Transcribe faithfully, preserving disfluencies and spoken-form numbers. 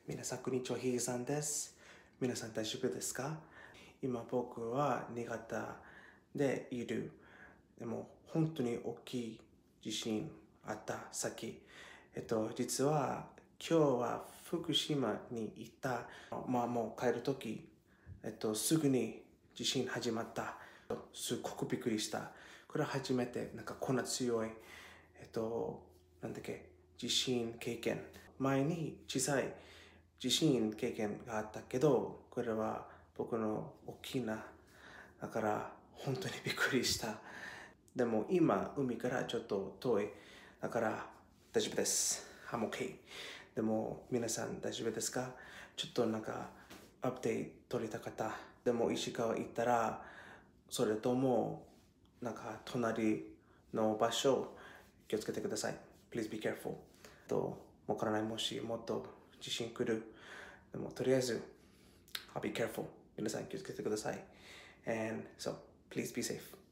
皆さん、こんにちは、ひげさんです。皆さん、大丈夫ですか？今、僕は新潟でいる。でも、本当に大きい地震あった先。えっと、実は、今日は福島に行った。まあ、もう帰るとき、えっと、すぐに地震始まった。すっごくびっくりした。これは初めて、なんかこんな強い、えっと、なんだっけ、地震経験。前に小さい地震経験があったけど、これは僕の大きな、だから本当にびっくりした。でも今、海からちょっと遠い。だから大丈夫です。I'm okay。でも皆さん大丈夫ですか？ちょっとなんかアップデート取りたかった。でも石川行ったら、それともなんか隣の場所気をつけてください。Please be careful。と、わからないもしもっと地震来る。でもとりあえず、I'll be careful。皆さん気をつけてください。And so, please be safe.